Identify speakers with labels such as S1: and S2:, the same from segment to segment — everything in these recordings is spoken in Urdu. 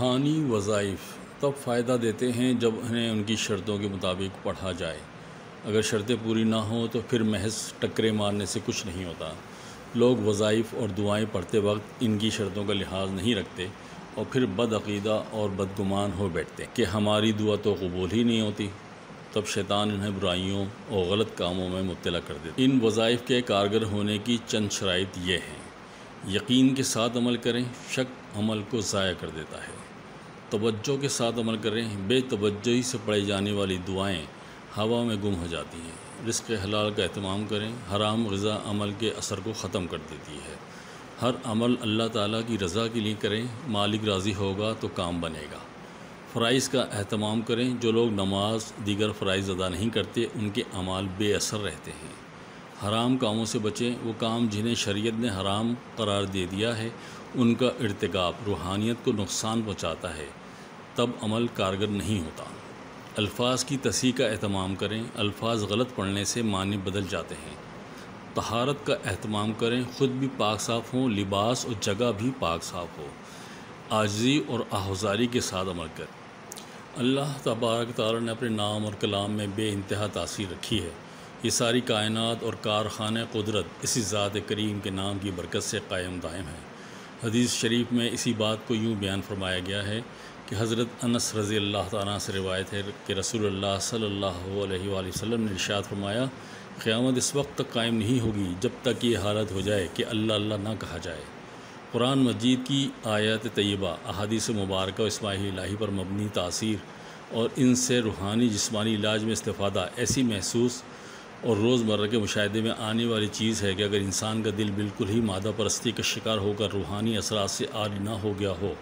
S1: روحانی وظائف تب فائدہ دیتے ہیں جب انہیں ان کی شرطوں کے مطابق پڑھا جائے۔ اگر شرطیں پوری نہ ہوں تو پھر محض ٹکرے مارنے سے کچھ نہیں ہوتا۔ لوگ وظائف اور دعائیں پڑھتے وقت ان کی شرطوں کا لحاظ نہیں رکھتے اور پھر بد عقیدہ اور بدگمان ہو بیٹھتے کہ ہماری دعا تو قبول ہی نہیں ہوتی۔ تب شیطان انہیں برائیوں اور غلط کاموں میں مبتلا کر دیتا۔ ان وظائف کے کارگر ہونے کی چند شرائط یہ ہیں: یقین کے ساتھ عمل کریں، شک عمل کو ضائع کر دیتا ہے۔ توجہ کے ساتھ عمل کریں، بے توجہی سے پڑھی جانے والی دعائیں ہوا میں گم ہو جاتی ہیں۔ رزق حلال کا اہتمام کریں، حرام غذا عمل کے اثر کو ختم کر دیتی ہے۔ ہر عمل اللہ تعالیٰ کی رضا کے لیے کریں، مالک راضی ہوگا تو کام بنے گا۔ فرائض کا اہتمام کریں، جو لوگ نماز دیگر فرائض ادا نہیں کرتے ان کے اعمال بے اثر رہتے ہیں۔ حرام کاموں سے بچیں، وہ کام جنہیں شریعت نے حرام قرار دے دیا ہے ان کا ارتکاب روحانیت کو نقصان پہنچاتا ہے، تب عمل کارگر نہیں ہوتا۔ الفاظ کی تصحیح کا اہتمام کریں، الفاظ غلط پڑھنے سے معنی بدل جاتے ہیں۔ طہارت کا اہتمام کریں، خود بھی پاک صاف ہوں، لباس اور جگہ بھی پاک صاف ہو۔ عاجزی اور آہوازاری کے ساتھ عمل کریں۔ اللہ تبارک تعالیٰ نے اپنے نام اور کلام میں بے انتہا تاثیر رکھی ہے۔ یہ ساری کائنات اور کارخانہ قدرت اسی ذات کریم کے نام کی برکت سے قائم دائم ہے۔ حدیث شریف میں اسی بات کو یوں بیان فرمایا گیا ہے کہ حضرت انس رضی اللہ تعالیٰ سے روایت ہے کہ رسول اللہ صلی اللہ علیہ وآلہ وسلم نے ارشاد فرمایا، قیامت اس وقت تک قائم نہیں ہوگی جب تک یہ حالت ہو جائے کہ اللہ اللہ نہ کہا جائے۔ قرآن مجید کی آیات طیبہ، احادیث مبارکہ و اسماعی الہی پر مبنی تاثیر اور ان سے روحانی جسمانی علاج میں استفادہ ایسی محسوس اور روزمرہ کے مشاہدے میں آنے والی چیز ہے کہ اگر انسان کا دل بالکل ہی مادہ پرستی کا شکار ہو کر روحانی اثرات سے عاری نہ ہو گیا ہو،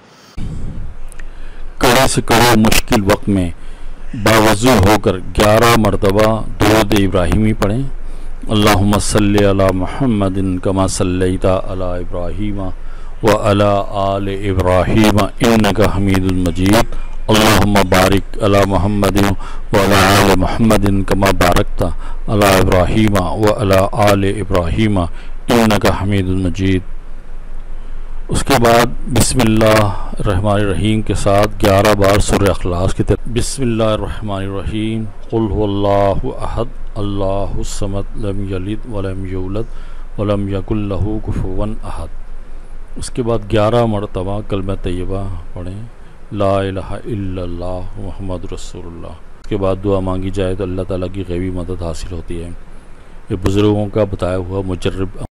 S2: کڑے سے کڑے مشکل وقت میں باوضو ہو کر 11 مرتبہ درود ابراہیمی پڑھیں۔ اللہم صلی علی محمد کما صلیت علی ابراہیم وعلی آل ابراہیم انک حمید مجید۔ اللہم بارک علی محمد وعلی آل محمد کما بارکت علی ابراہیم وعلی آل ابراہیم انک حمید مجید۔ اس کے بعد بسم اللہ الرحمن الرحیم کے ساتھ 11 بار سورہ اخلاص کی طرف۔ بسم اللہ الرحمن الرحیم، قل هو اللہ احد اللہ الصمد لم یلد ولم یولد ولم یکن لہ کفوا احد۔ اس کے بعد 11 مرتبہ کلمہ طیبہ پڑھیں، لا الہ الا اللہ محمد رسول اللہ۔ اس کے بعد دعا مانگی جائے تو اللہ تعالیٰ کی غیبی مدد حاصل ہوتی ہے۔ یہ بزرگوں کا بتایا ہوا مجرب